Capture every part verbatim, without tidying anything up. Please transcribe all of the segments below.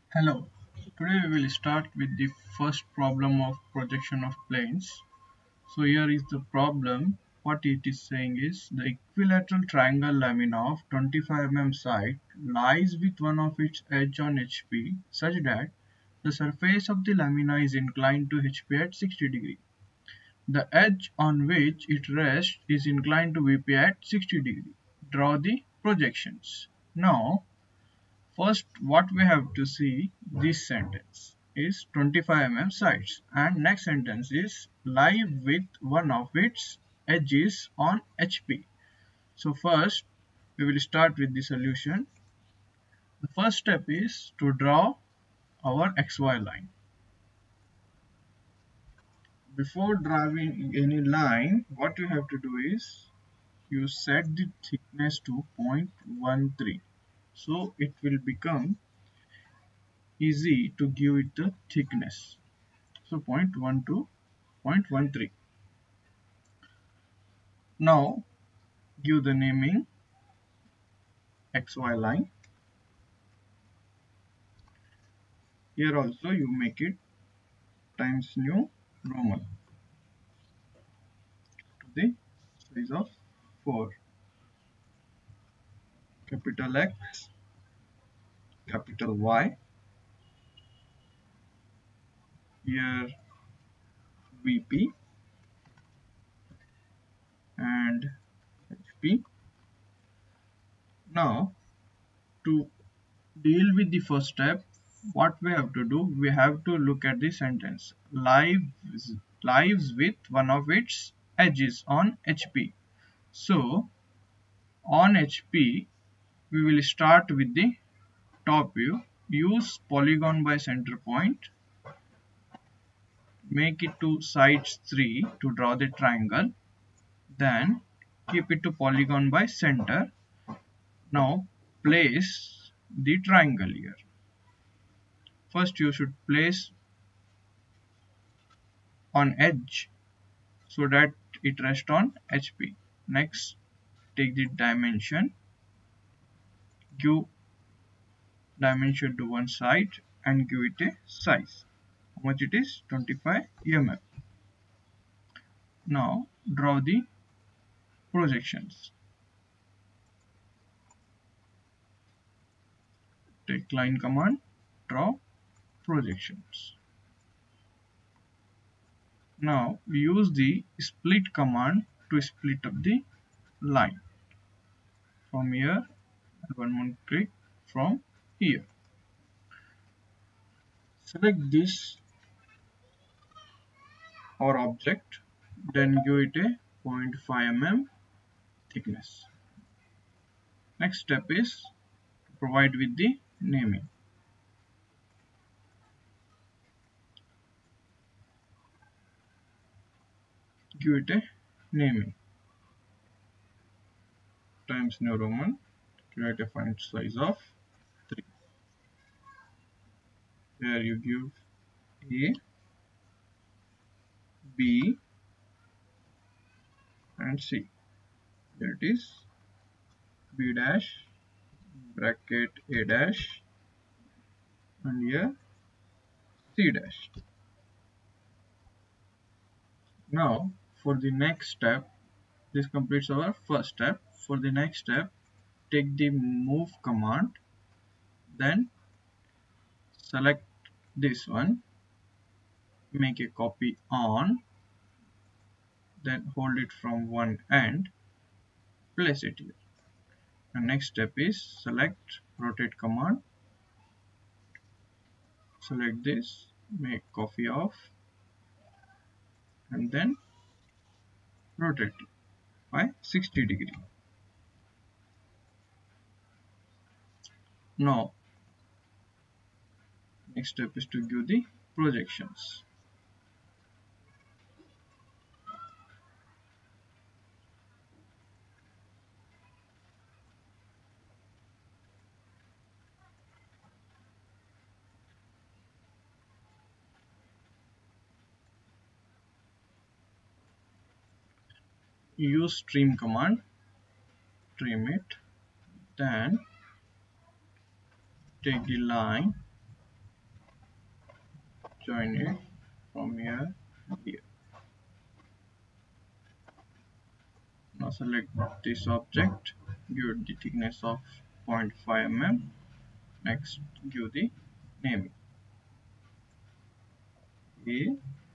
Hello, today we will start with the first problem of projection of planes. So here is the problem. What it is saying is the equilateral triangle lamina of twenty-five millimeter side lies with one of its edge on H P such that the surface of the lamina is inclined to H P at sixty degree. The edge on which it rests is inclined to V P at sixty degree. Draw the projections. Now first, what we have to see this sentence is twenty-five millimeter sides, and next sentence is lie with one of its edges on H P. So first, we will start with the solution. The first step is to draw our X Y line. Before drawing any line, what you have to do is you set the thickness to zero point one three. So it will become easy to give it the thickness. So zero point one two, zero point one three. Now give the naming X Y line. Here also you make it times new Roman to the size of four. Capital X, capital Y. Here V P and H P. Now to deal with the first step, what we have to do, we have to look at the sentence. Lives, lives with one of its edges on H P. So on H P, we will start with the top view. Use polygon by center point. Make it to sides three to draw the triangle. Then keep it to polygon by center. Now place the triangle here. First you should place on edge so that it rests on H P. Next take the dimension. Give dimension to one side and give it a size. How much it is? twenty-five millimeters. Now draw the projections. Take line command, draw projections. Now use the split command to split up the line from here and one more click from here. Select this or object, then give it a zero point five millimeter thickness. Next step is to provide with the naming. Give it a naming times new Roman, create a font size of three. Here you give A, B and C. There it is, B dash, bracket A dash, and here C dash. Now for the next step, this completes our first step. For the next step, take the move command, then select this one, make a copy on, then hold it from one end, place it here. And next step is select rotate command, select this, make copy of, and then rotate it by sixty degree. Now next step is to give the projections. Use trim command, trim it, then take the line join it from here to here. Now select this object, give it the thickness of zero point five millimeters. Next, give the name A,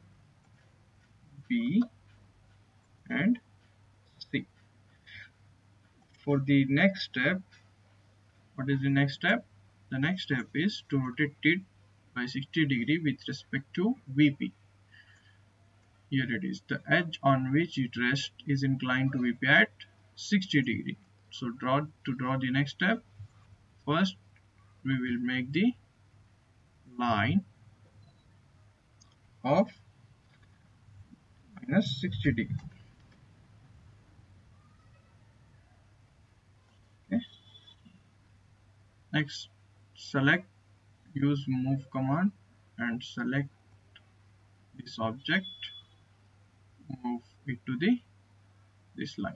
B, and C. For the next step, what is the next step? The next step is to rotate it by sixty degree with respect to V P. Here it is. The edge on which it rests is inclined to V P at sixty degree. So draw to draw the next step. First, we will make the line of minus sixty degree. Okay. Next, select, use move command and select this object, move it to the this line.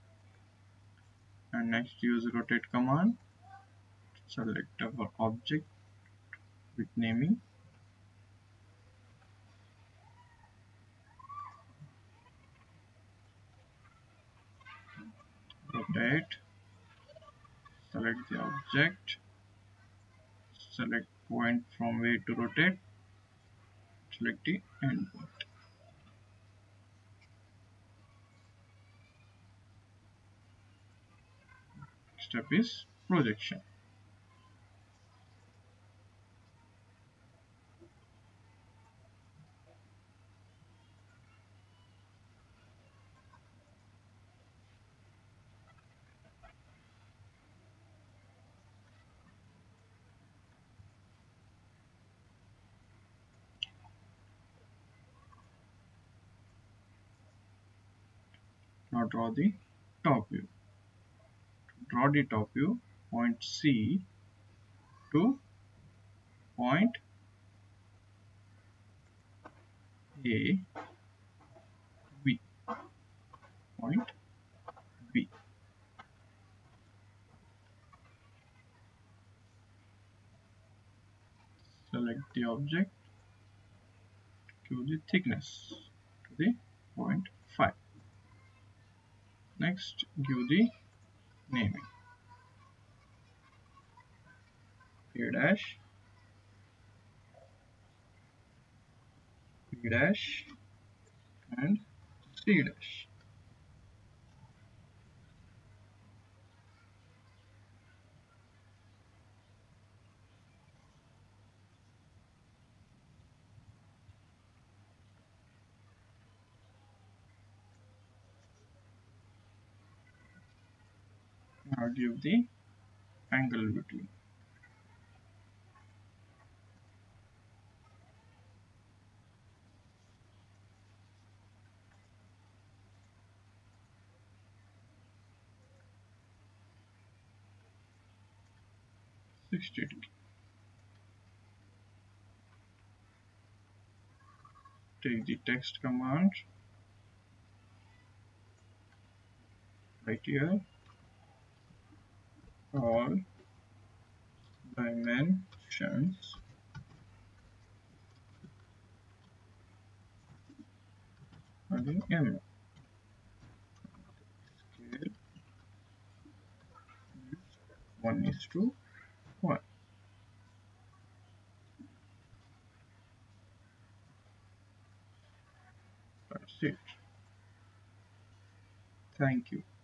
And next, use rotate command, select our object with naming, rotate, select the object, select point from where to rotate, select the end point. Step is projection. Now draw the top view. Draw the top view, point C to point A, B, point B. Select the object, give the thickness to the zero point five. Next, give the naming. A dash, B dash, and C dash. Now give the angle between. sixty degree. Take the text command right here. All dimensions are in mm. Scale is one is to one. That's it. Thank you.